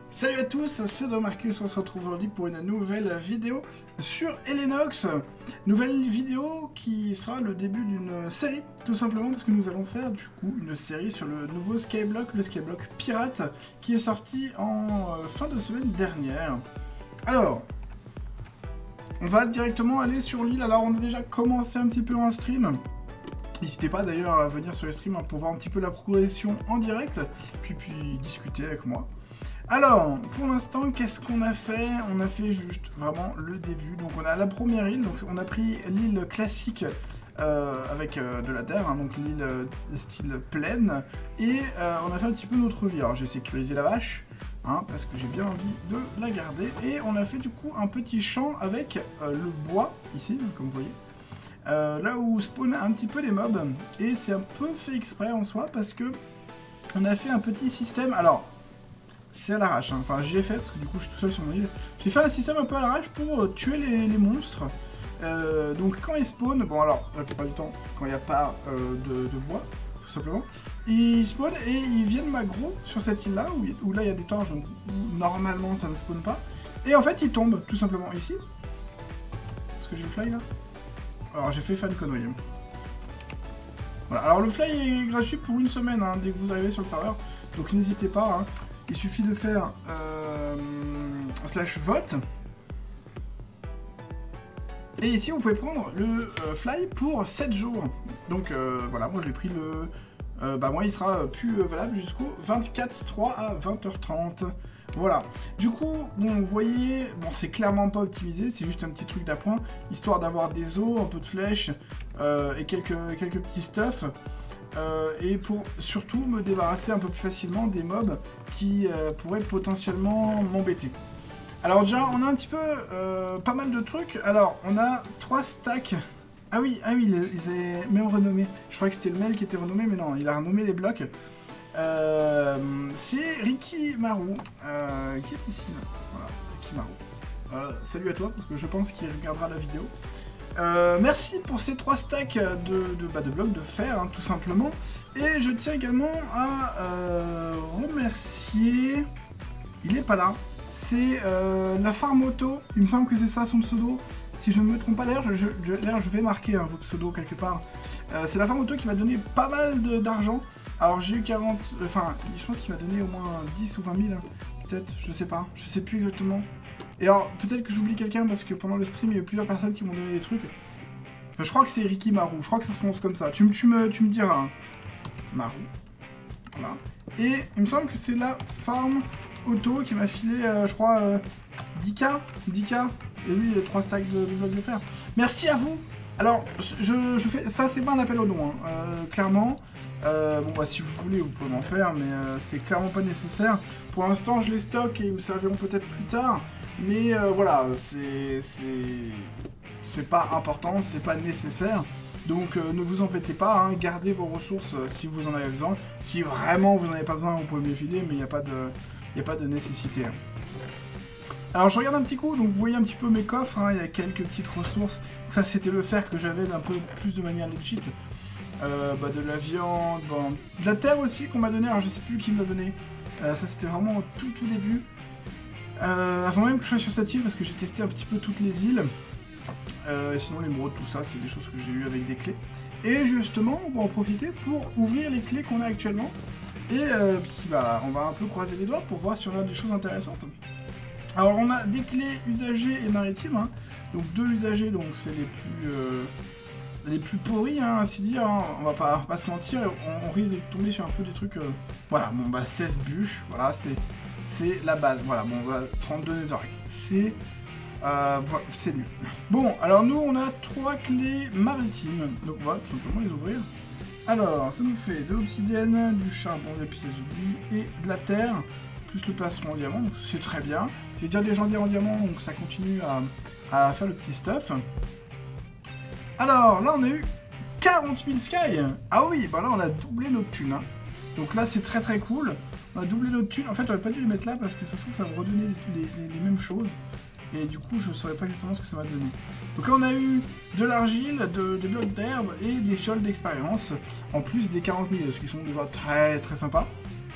Salut à tous, c'est Domarcus, on se retrouve aujourd'hui pour une nouvelle vidéo sur Elenox. Nouvelle vidéo qui sera le début d'une série, tout simplement parce que nous allons faire du coup une série sur le nouveau Skyblock, le Skyblock Pirate, qui est sorti en fin de semaine dernière. Alors, on va directement aller sur l'île. Alors on a déjà commencé un petit peu un stream. N'hésitez pas d'ailleurs à venir sur les streams pour voir un petit peu la progression en direct, puis discuter avec moi. Alors, pour l'instant, qu'est-ce qu'on a fait? On a fait juste vraiment le début. Donc on a la première île, donc on a pris l'île classique avec de la terre, hein, donc l'île style plaine, et on a fait un petit peu notre vie. Alors j'ai sécurisé la vache, hein, parce que j'ai bien envie de la garder, et on a fait du coup un petit champ avec le bois, ici, comme vous voyez. Là où spawn un petit peu les mobs, et c'est un peu fait exprès en soi, parce que on a fait un petit système. Alors, c'est à l'arrache, hein. Enfin j'y ai fait parce que du coup je suis tout seul sur mon île. J'ai fait un système un peu à l'arrache pour tuer les monstres. Donc quand ils spawnent, bon alors la plupart du temps quand il n'y a pas de bois, tout simplement, ils spawnent et ils viennent m'aggro sur cette île là où là il y a des torches, donc normalement ça ne spawn pas. Et en fait ils tombent tout simplement ici. Est-ce que j'ai le fly là? Alors j'ai fait fan connerie. Voilà, alors le fly est gratuit pour une semaine, hein, dès que vous arrivez sur le serveur, donc n'hésitez pas, hein. Il suffit de faire /vote. Et ici, vous pouvez prendre le fly pour 7 jours. Donc voilà, moi je l'ai pris le... moi il sera plus valable jusqu'au 24/3 à 20h30. Voilà. Du coup, bon, vous voyez, bon, c'est clairement pas optimisé, c'est juste un petit truc d'appoint, histoire d'avoir des os, un peu de flèches et quelques petits stuffs. Et pour surtout me débarrasser un peu plus facilement des mobs qui pourraient potentiellement m'embêter. Alors déjà, on a un petit peu pas mal de trucs. Alors, on a 3 stacks. Ah oui, ils avaient même renommé. Je croyais que c'était le mail qui était renommé, mais non, il a renommé les blocs. C'est Ricky Marou qui est ici. Là. Voilà, Ricky Marou. Salut à toi, parce que je pense qu'il regardera la vidéo. Merci pour ces 3 stacks de blocs de fer, hein, tout simplement. Et je tiens également à remercier... Il est pas là. C'est la Farm Auto. Il me semble que c'est ça son pseudo. Si je ne me trompe pas, d'ailleurs, je vais marquer vos pseudos quelque part. C'est la Farm Auto qui m'a donné pas mal d'argent. Alors j'ai eu 40... Enfin, je pense qu'il m'a donné au moins 10 ou 20 000. Hein. Peut-être, je sais pas. Je sais plus exactement. Et alors, peut-être que j'oublie quelqu'un parce que pendant le stream, il y a eu plusieurs personnes qui m'ont donné des trucs. Enfin, je crois que c'est Ricky Marou, je crois que ça se prononce comme ça. Tu me diras. Hein. Marou. Voilà. Et il me semble que c'est la Farm Auto qui m'a filé, je crois, 10K. Et lui, 3 stacks de blocs de fer. Merci à vous. Alors, je fais... Ça, c'est pas un appel au don, hein. Clairement. Bon, bah, si vous voulez, vous pouvez m'en faire, mais c'est clairement pas nécessaire. Pour l'instant, je les stocke et ils me serviront peut-être plus tard. Mais voilà, c'est pas important, c'est pas nécessaire. Donc ne vous embêtez pas, hein, gardez vos ressources si vous en avez besoin. Si vraiment vous n'en avez pas besoin, vous pouvez me les filer, mais il n'y a pas de nécessité. Alors je regarde un petit coup, donc vous voyez un petit peu mes coffres, hein, il y a quelques petites ressources. Ça c'était le fer que j'avais d'un peu plus de manière legit. De la viande, bon, de la terre aussi qu'on m'a donné, alors je sais plus qui me l'a donné. Ça c'était vraiment au tout début. Avant même que je sois sur cette île, parce que j'ai testé un petit peu toutes les îles. Sinon l'émeraude, tout ça, c'est des choses que j'ai eues avec des clés. Et justement, on va en profiter pour ouvrir les clés qu'on a actuellement. Et puis bah, on va un peu croiser les doigts pour voir si on a des choses intéressantes. Alors on a des clés usagées et maritimes. Hein. Donc 2 usagées, donc c'est les plus pourris, hein, ainsi dire. Hein. On va pas se mentir, on risque de tomber sur un peu des trucs... Voilà, bon bah 16 bûches, voilà, c'est la base, voilà, bon, 32 netherrack, c'est nul. Bon, alors nous, on a 3 clés maritimes, donc on va tout simplement les ouvrir. Alors, ça nous fait de l'obsidienne, du charbon, des pièces d'oubli et de la terre, plus le plastron en diamant, donc c'est très bien. J'ai déjà des jambiers en diamant, donc ça continue à faire le petit stuff. Alors, là, on a eu 40 000 sky. Ah oui, bah là, on a doublé notre thune, hein. Donc là, c'est très cool. On a doublé notre thune. En fait, j'aurais pas dû les mettre là parce que ça se trouve, ça va me redonner les mêmes choses. Et du coup, je saurais pas exactement ce que ça m'a donné. Donc là, on a eu de l'argile, des blocs d'herbe et des fioles d'expérience. En plus des 40 000, ce qui sont déjà très sympas.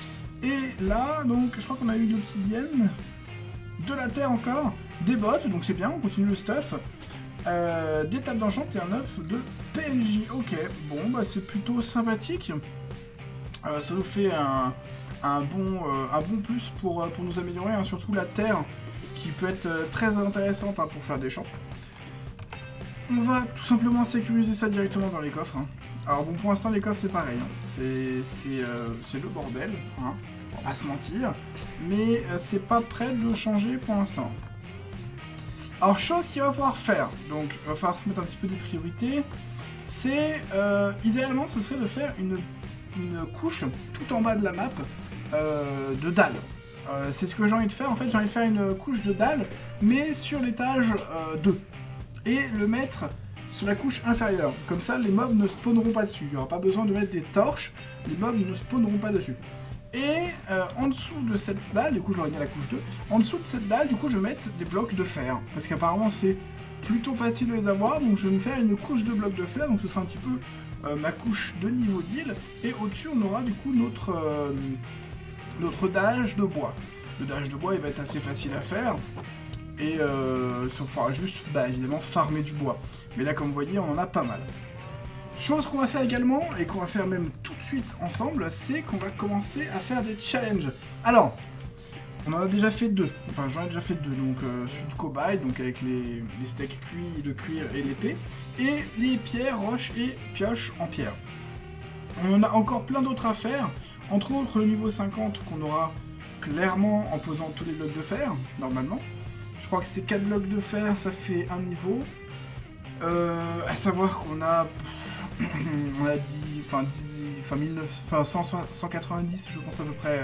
Et là, donc, je crois qu'on a eu de l'obsidienne, de la terre encore, des bottes, donc c'est bien, on continue le stuff. Des tables d'enchant et un œuf de PNJ. Ok, bon, bah c'est plutôt sympathique. Ça nous fait un bon plus pour nous améliorer, hein, surtout la terre, qui peut être très intéressante hein, pour faire des champs. On va tout simplement sécuriser ça directement dans les coffres. Hein. Alors bon, pour l'instant, les coffres, c'est pareil. Hein. C'est le bordel, hein. On va pas se mentir. Mais c'est pas prêt de changer pour l'instant. Alors, chose qu'il va falloir faire, donc il va falloir se mettre un petit peu des priorités, c'est, idéalement, ce serait de faire une couche tout en bas de la map de dalles. C'est ce que j'ai envie de faire, en fait, j'ai envie de faire une couche de dalles, mais sur l'étage 2. Et le mettre sur la couche inférieure. Comme ça, les mobs ne spawneront pas dessus. Il n'y aura pas besoin de mettre des torches, les mobs ne spawneront pas dessus. Et en dessous de cette dalle, du coup je l'aurais mis à la couche 2, en dessous de cette dalle, du coup je vais mettre des blocs de fer. Parce qu'apparemment c'est plutôt facile de les avoir, donc je vais me faire une couche de blocs de fer, donc ce sera un petit peu ma couche de niveau d'île. Et au-dessus on aura du coup notre dallage de bois. Le dallage de bois il va être assez facile à faire. Et il faudra juste bah, évidemment farmer du bois. Mais là comme vous voyez on en a pas mal. Chose qu'on va faire également, et qu'on va faire même tout de suite ensemble, c'est qu'on va commencer à faire des challenges. Alors, on en a déjà fait 2, enfin j'en ai déjà fait 2, donc celui de cobaye, donc avec les steaks cuits, le cuir et l'épée, et les pierres, roches et pioches en pierre. On en a encore plein d'autres à faire, entre autres le niveau 50 qu'on aura clairement en posant tous les blocs de fer, normalement. Je crois que c'est 4 blocs de fer, ça fait un niveau. À savoir qu'on a... on a dit, enfin 190 je pense à peu près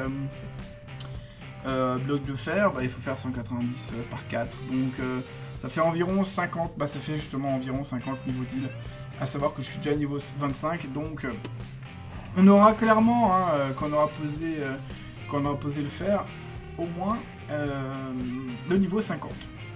blocs de fer, bah, il faut faire 190 par 4, donc ça fait environ 50, bah ça fait justement environ 50 niveaux d'île, à savoir que je suis déjà niveau 25, donc on aura clairement, hein, quand on aura posé le fer, au moins le niveau 50.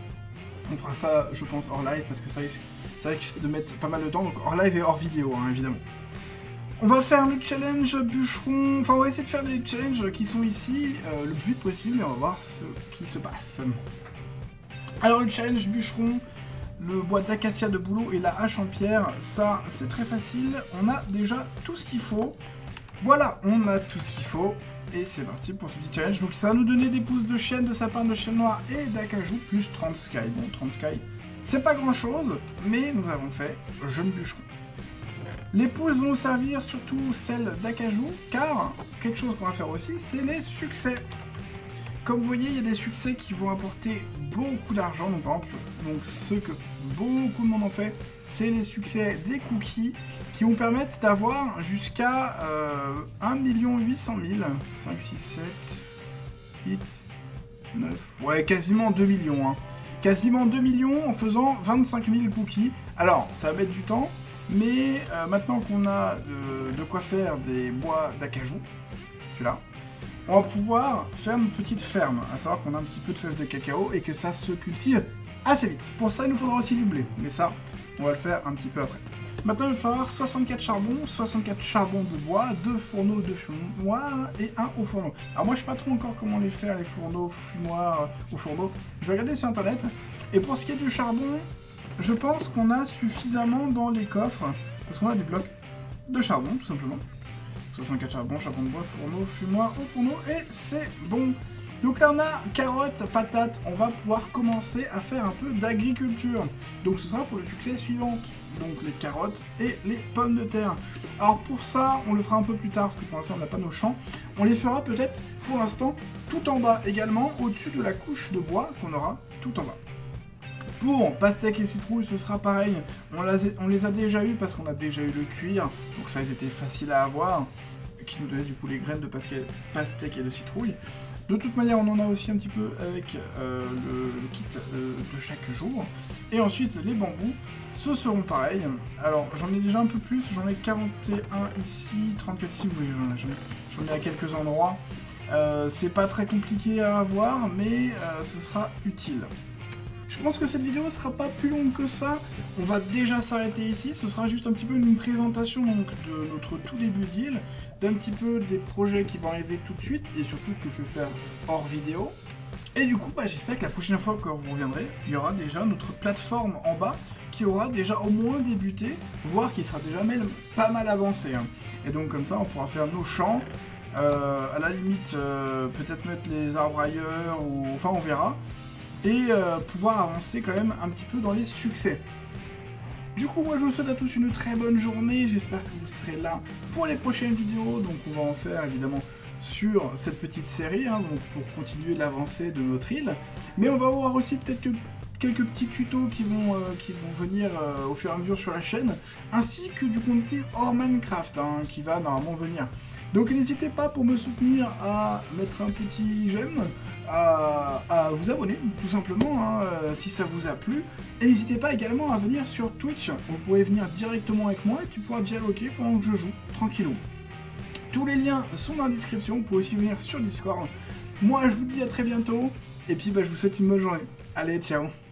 On fera ça, je pense, hors live, parce que ça risque de mettre pas mal de temps, donc hors live et hors vidéo, hein, évidemment. On va faire le challenge bûcheron, enfin on va essayer de faire les challenges qui sont ici le plus vite possible, et on va voir ce qui se passe. Alors le challenge bûcheron, le bois d'acacia de boulot et la hache en pierre, ça c'est très facile, on a déjà tout ce qu'il faut. Voilà, on a tout ce qu'il faut. Et c'est parti pour ce petit challenge. Donc ça va nous donner des pousses de chêne, de sapin, de chêne noir et d'acajou, plus 30 sky. Bon, 30 sky, c'est pas grand chose, mais nous avons fait jeune bûcheron. Les pousses vont nous servir surtout celles d'acajou, car quelque chose qu'on va faire aussi, c'est les succès. Comme vous voyez, il y a des succès qui vont apporter beaucoup d'argent. Donc par exemple, ceux que beaucoup de monde ont fait, c'est les succès des cookies qui vont permettre d'avoir jusqu'à 1 800 000, 5, 6, 7, 8, 9, ouais, quasiment 2 millions. Hein. Quasiment 2 millions en faisant 25 000 cookies. Alors, ça va mettre du temps, mais maintenant qu'on a de quoi faire des bois d'acajou, celui-là, on va pouvoir faire une petite ferme, à savoir qu'on a un petit peu de fèves de cacao et que ça se cultive assez vite. Pour ça, il nous faudra aussi du blé, mais ça, on va le faire un petit peu après. Maintenant, il va falloir 64 charbons de bois, 2 fourneaux de fumoir et 1 au fourneau. Alors moi, je sais pas trop encore comment les faire, les fourneaux, fumoirs au fourneau. Je vais regarder sur internet. Et pour ce qui est du charbon, je pense qu'on a suffisamment dans les coffres, parce qu'on a des blocs de charbon, tout simplement. 64 charbon de bois, fourneau, fumoir au fourneau, et c'est bon. Donc là on a carottes, patates, on va pouvoir commencer à faire un peu d'agriculture. Donc ce sera pour le succès suivant, donc les carottes et les pommes de terre. Alors pour ça, on le fera un peu plus tard, parce que pour l'instant on n'a pas nos champs. On les fera peut-être pour l'instant tout en bas également, au-dessus de la couche de bois qu'on aura tout en bas. Pour pastèques et citrouilles, ce sera pareil. On les a déjà eu parce qu'on a déjà eu le cuir, donc ça, ils étaient faciles à avoir, qui nous donnait du coup les graines de pastèques et de citrouille. De toute manière, on en a aussi un petit peu avec le kit de chaque jour. Et ensuite, les bambous, ce seront pareils. Alors, j'en ai déjà un peu plus, j'en ai 41 ici, 34 ici, vous voyez, j'en ai à quelques endroits. C'est pas très compliqué à avoir, mais ce sera utile. Je pense que cette vidéo ne sera pas plus longue que ça. On va déjà s'arrêter ici. Ce sera juste un petit peu une présentation donc, de notre tout début d'île. d'un petit peu des projets qui vont arriver tout de suite, et surtout que je vais faire hors vidéo. Et du coup, j'espère que la prochaine fois que vous reviendrez, il y aura déjà notre plateforme en bas qui aura déjà au moins débuté, voire qui sera déjà même pas mal avancé. Hein. Et donc comme ça, on pourra faire nos champs, à la limite, peut-être mettre les arbres ailleurs, ou enfin on verra, et pouvoir avancer quand même un petit peu dans les succès. Du coup, moi je vous souhaite à tous une très bonne journée, j'espère que vous serez là pour les prochaines vidéos, donc on va en faire évidemment sur cette petite série, hein, donc pour continuer l'avancée de notre île, mais on va voir aussi peut-être que quelques petits tutos qui vont venir au fur et à mesure sur la chaîne, ainsi que du contenu hors Minecraft, hein, qui va normalement venir. Donc n'hésitez pas pour me soutenir à mettre un petit j'aime, à vous abonner tout simplement hein, si ça vous a plu. Et n'hésitez pas également à venir sur Twitch, vous pourrez venir directement avec moi et puis pouvoir dialoguer pendant que je joue, tranquillou. Tous les liens sont dans la description, vous pouvez aussi venir sur Discord. Moi je vous dis à très bientôt, et puis je vous souhaite une bonne journée. Allez, ciao!